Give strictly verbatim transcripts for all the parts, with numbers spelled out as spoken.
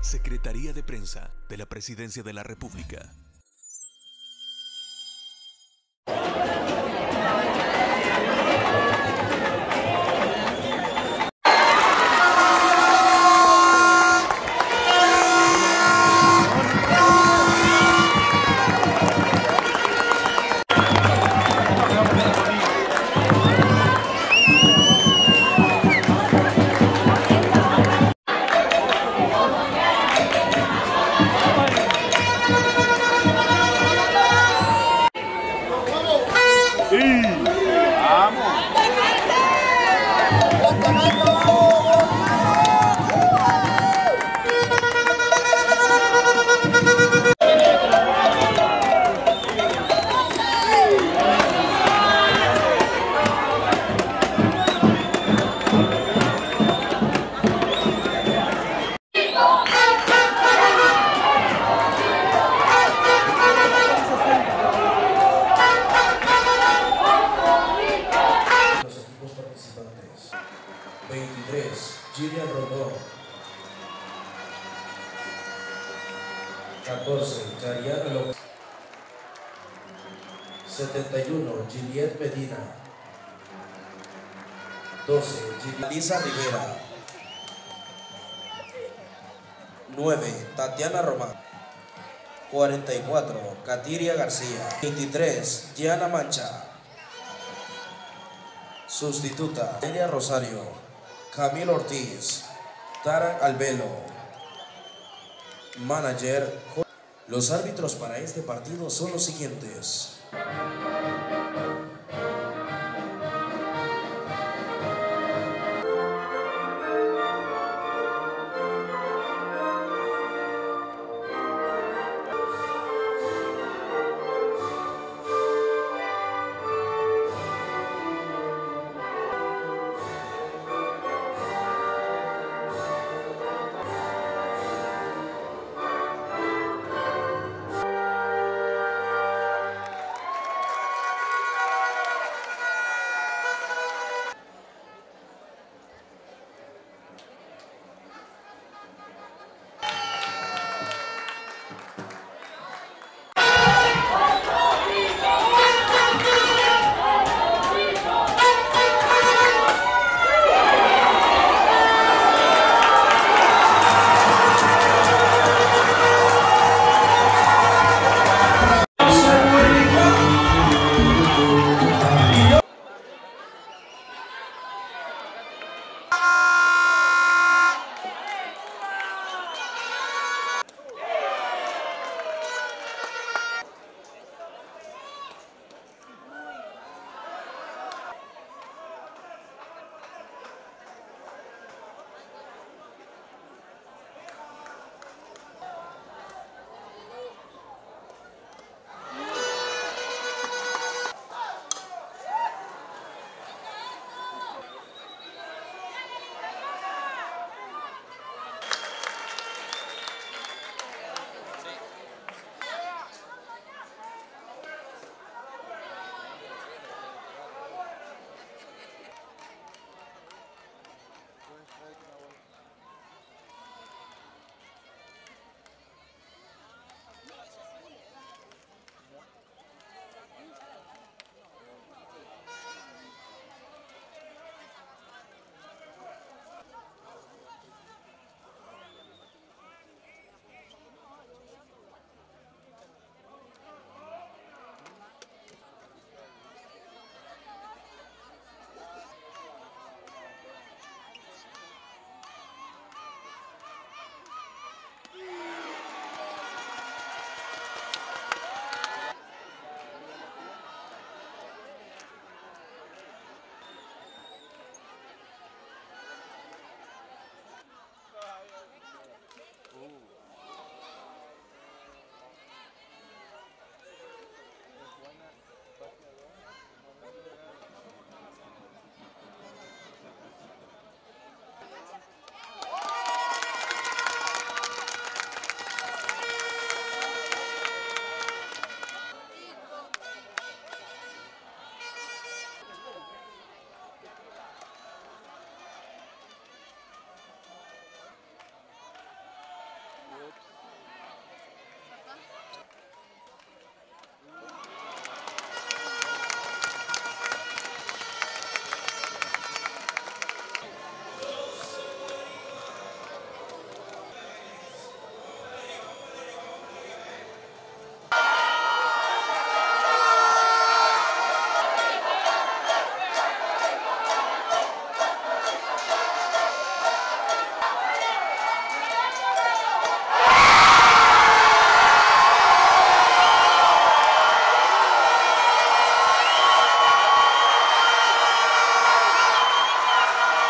Secretaría de Prensa de la Presidencia de la República. veintitrés, Gillian Rondón. catorce, Yariana López. setenta y uno, Juliet Medina. doce, Lisa Rivera. nueve, Tatiana Román. cuarenta y cuatro, Katiria García. veintitrés, Gianna Mancha. Sustituta, Elia Rosario. Camilo Ortiz, Tara Albelo. Manager. Los árbitros para este partido son los siguientes.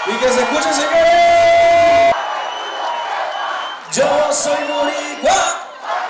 Y que se escuche, señores. Yo soy boricua.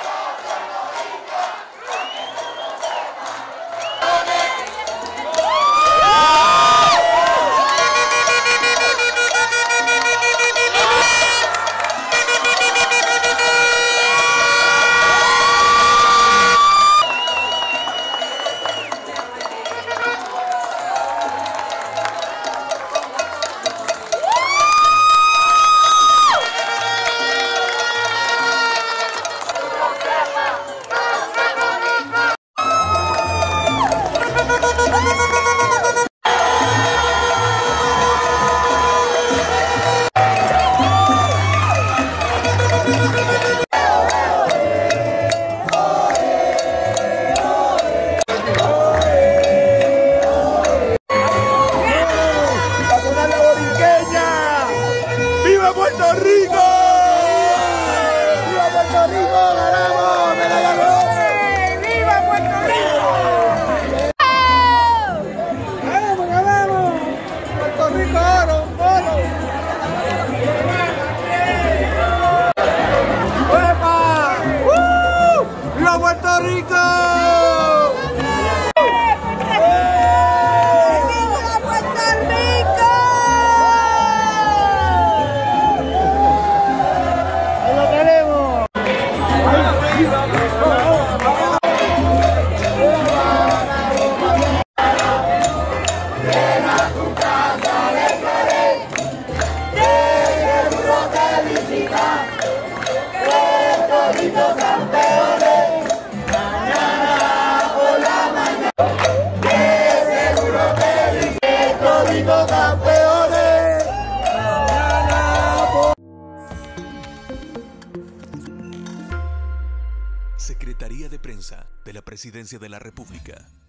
¡Viva Puerto Rico! ¡Viva Puerto Rico! ¡Ganamos! ¡Medalla de oro! ¡Viva Puerto Rico! ¡Ganamos, ganamos! ¡Puerto Rico oro! ¡Oro! ¡Uepa! ¡Uh! ¡Viva Puerto Rico! Secretaría de Prensa de la Presidencia de la República.